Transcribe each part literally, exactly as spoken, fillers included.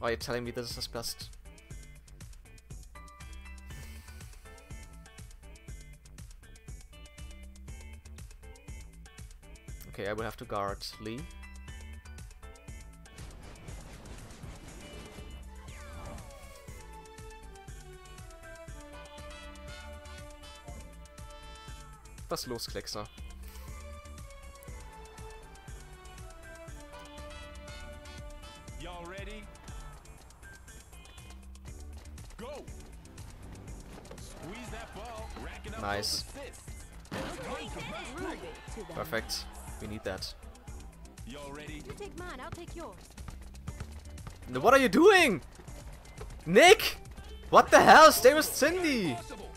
Why are you telling me this is best? Okay, I will have to guard Lee. Was los, Kleckser? Y'all ready? Go! Squeeze that ball, racking up Nice. those assists. Perfect. We need that. Y'all ready? You take mine, I'll take yours. No, what are you doing? Nick! What the hell? Stay with Cindy!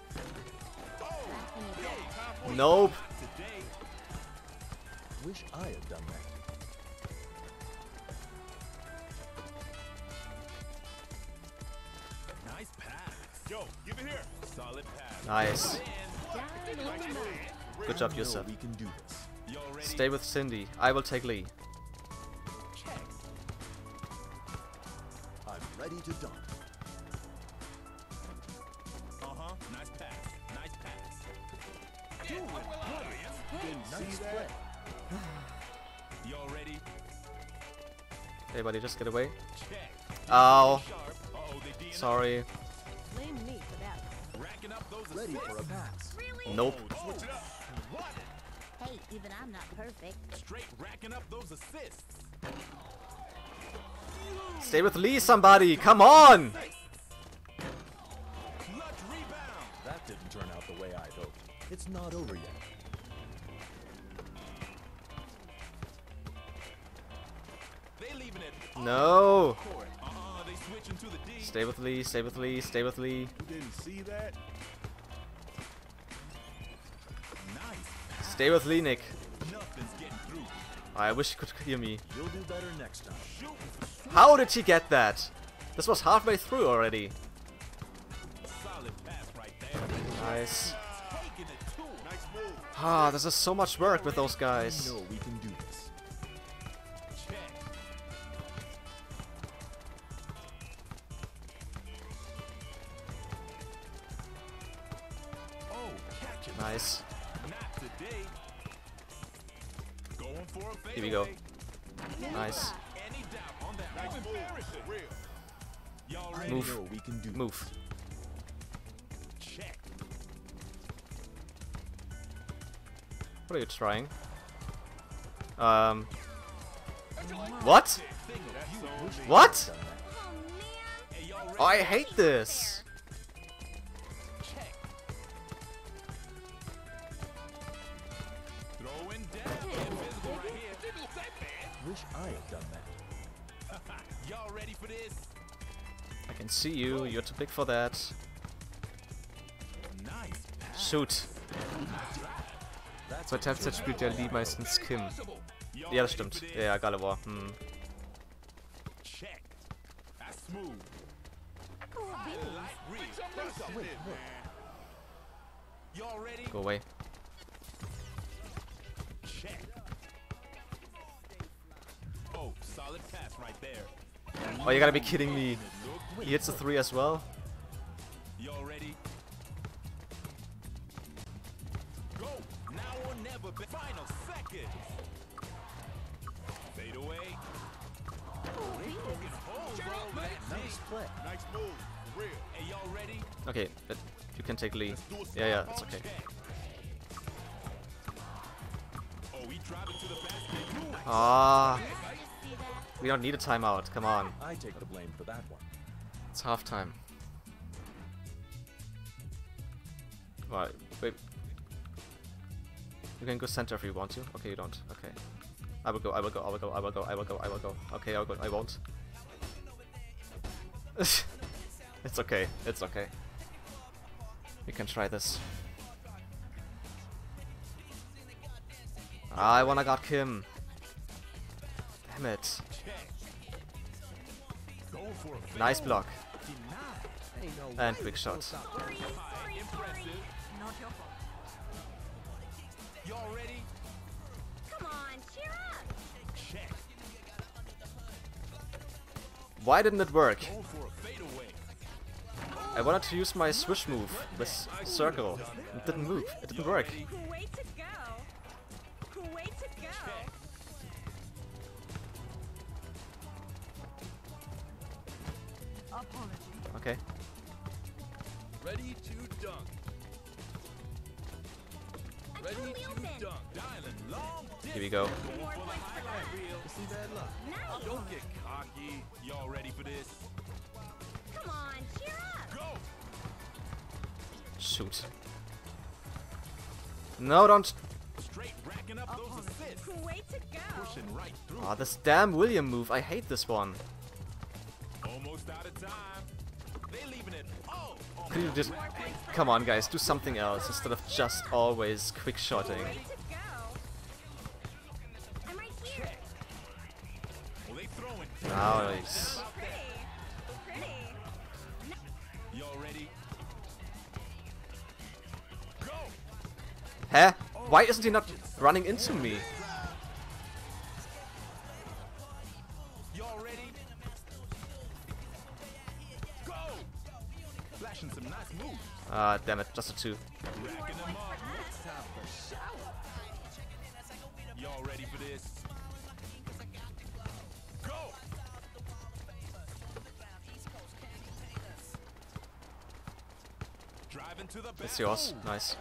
Nope. Today, Wish I had done that. nice pass. Yo, give it here. Solid pass. Nice. Down on the move. Good job, I know Yusuf. we can do this. Y'all ready? Stay with Cindy. I will take Lee. Check. I'm ready to dunk. Uh-huh. Nice pass. Nice pass. Do it. Nice play. Y'all ready? Hey, buddy, just get away. Check. Ow. Sharp. Uh-oh, they D N A. Sorry. Blame me for that. Racking up those Ready assists. for a pass. Really? Nope. Oh, switch it up. What? Hey, even I'm not perfect. Straight racking up those assists. Stay with Lee, somebody. Come on. Clutch rebound. That didn't turn out the way I hoped. It's not over yet. They leaving it. No. Court. Uh-uh, they switching to the D. Stay with Lee. Stay with Lee. Stay with Lee. You didn't see that? Nice. Stay with Lee, Nick. Nothing's getting through. I wish you could hear me. You'll do better next time. Shoot. How did he get that? This was halfway through already. Solid pass right there. Nice. Taking it too. Nice move. Ah, this is so much work with those I guys. know we can do this. Check. Oh, catch it. Nice. Not today. Going for a fadeaway. Here we go. Nice. Any doubt on that? Nice move. Real. Y'all I ready? Move. know we can do Move. Check. What are you trying? Um. What? What? this. Done that. Oh man. Hey, y'all ready? Oh, I hate this. Check. Throwing down. Invisible right here. Wish I had done that. Y'all ready for this? I can see you. You're too big for that. Nice. Shoot. That's Bei Tabset spielt ja Lee meistens Kim. Y'all Ja, das ready stimmt. for this? Ja, ja, Gardevoir. Hm. Check. That's smooth. Cool beans. Light read. Y'all ready? Go away. Check. Oh, solid pass right there. Oh, you gotta be kidding me. He hits a three as well. Y'all ready? Go! Now or never. Be final seconds. Fade away. Cool beans. Oh, bro, nice play. Nice move. Real. Hey, y'all ready? Okay, but you can take Lee. Let's do a Yeah, yeah, stop it's on okay. check. Oh, he driving to the basket. Ah, See that? we don't need a timeout. Come on. I take the blame for that one. It's halftime. Right, wait. You can go center if you want to. Okay, you don't. Okay. I will go, I will go, I will go, I will go, I will go, I will go. Okay, I will go, I won't. It's okay, it's okay. We can try this. I wanna got Kim. Damn it. Going for a Nice block. Hey, no And way. quick shot. Sorry, sorry, sorry. Not your fault. Y'all ready? Come on, cheer up. Check. Why didn't it work? Going for a fadeaway. I wanted to use my swish move, this circle. It didn't move. It didn't work. Way to go. Way to go. Apology. Okay. Ready to dunk. Ready totally to open. dunk. Dialing long distance. Here we go. More points for us. Real. Some bad luck. Nice. Don't get cocky. Y'all ready for this? Come on, cheer up. Go. Shoot. No, don't. Straight racking up those assists. Way to go. Pushing right through. Ah, this damn William move. I hate this one. Almost out of time. They leaving it all on Could you just... Come on, guys. Do something else instead of just always quick shotting. Way to go. I'm right here. Well, they throwing. Nice. Pretty. Pretty. Y'all ready? Go. Huh? Why isn't he not running into me? Y'all ready? Go. Flashing some nice moves. Ah, damn it. Just a two. Racking them up. Y'all ready for this? Go. Driving to the back. It's yours. Nice.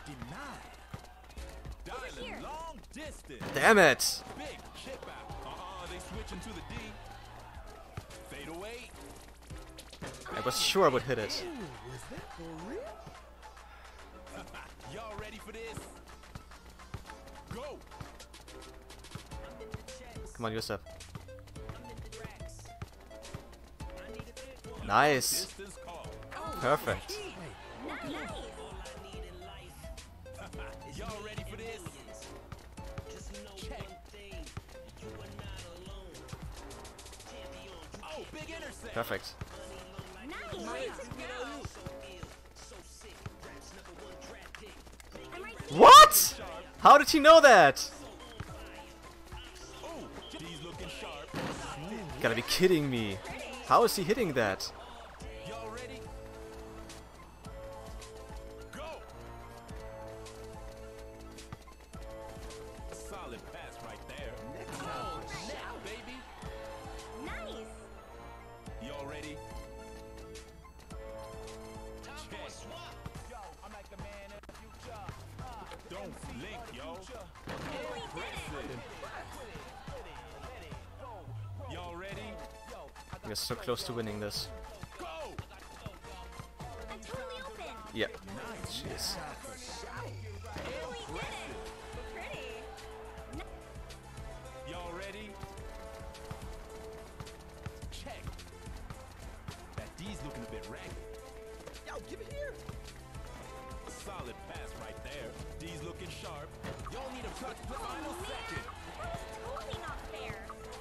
Dialing long distance. Damn it! Big chip out. Uh-uh, they switching to the D. Fade away. I was sure I would hit it. Y'all ready for this? Go. Come on, Yusuf. Nice. Distance call. Perfect. Nice. Y'all ready for this? Check. Oh, big intercept. Perfect. Nice. Way to go. I'm right here. What? How did he know that? Oh, D's looking sharp. Gotta be kidding me. How is he hitting that? Y'all ready? Go. A solid pass right there. Oh, now, baby. Nice. Y'all ready? Check. Yo, I'm like the man in the future. Don't blink, yo. Impressive. Y'all ready? We're so close to winning this. Go. I'm totally open. Yeah. Jeez. We did it. Pretty. Y'all ready? Check. That D's looking a bit ragged. Yo, give it here. A solid pass right there. D's looking sharp. Y'all need a touch the final second. That was totally not fair.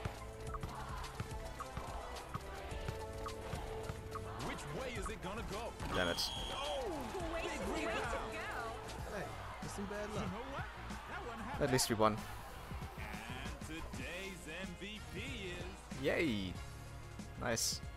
Which way is it gonna go? Damn it. Oh, Way to, way to go. Hey, that's some bad you luck. know what? That wasn't happening. At least we won. And today's M V P is Yay. Nice.